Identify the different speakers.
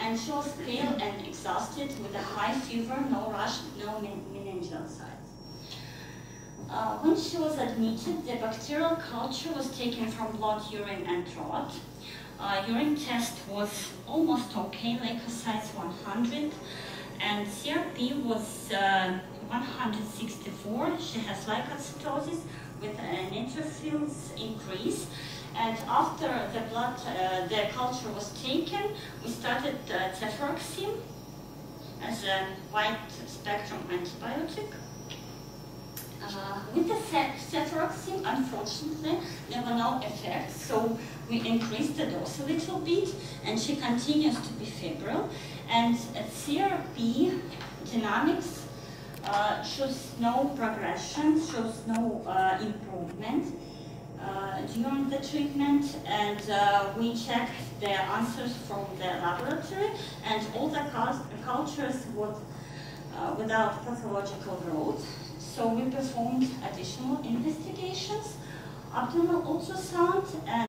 Speaker 1: and she was pale and exhausted with a high fever, no rash, no meningeal signs. When she was admitted, the bacterial culture was taken from blood, urine, and throat. Urine test was almost okay, leukocytes 100, and CRP was 164. She has leukocytosis with neutrophils increase. And after the culture was taken, we started cefuroxime as a wide spectrum antibiotic. With the cefuroxime, unfortunately, there were no effects, so we increased the dose a little bit, and she continues to be febrile. And CRP dynamics shows no progression, shows no improvement during the treatment, and we checked the answers from the laboratory, and all the cultures without pathological growth. So we performed additional investigations, abdominal ultrasound, and